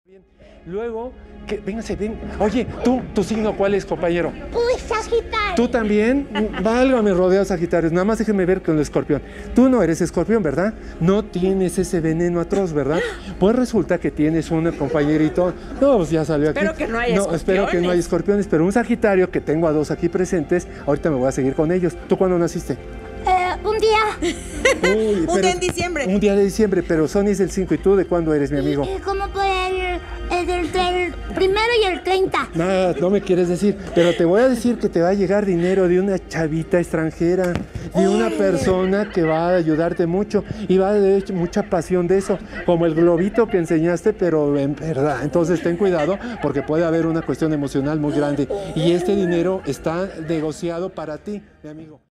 Bien. Luego, véngase, ven. Oye, ¿tu signo cuál es, compañero? Uy, Sagitario. ¿Tú también? Válgame, rodeo Sagitarios. Nada más déjeme ver con el escorpión. Tú no eres escorpión, ¿verdad? No tienes ese veneno atroz, ¿verdad? Pues resulta que tienes un compañerito. No, pues ya salió aquí. Espero que no haya escorpiones. Espero que no haya escorpiones, pero un Sagitario que tengo a dos aquí presentes. Ahorita me voy a seguir con ellos. ¿Tú cuándo naciste? Un día. Uy, Un día en diciembre. Un día de diciembre, pero Sony es el 5. ¿Y tú de cuándo eres, mi amigo? Como por el primero y el 30. Nada, no me quieres decir, pero te voy a decir que te va a llegar dinero de una chavita extranjera, de una persona que va a ayudarte mucho y va a tener mucha pasión de eso, como el globito que enseñaste, pero en verdad. Entonces ten cuidado porque puede haber una cuestión emocional muy grande y este dinero está negociado para ti, mi amigo.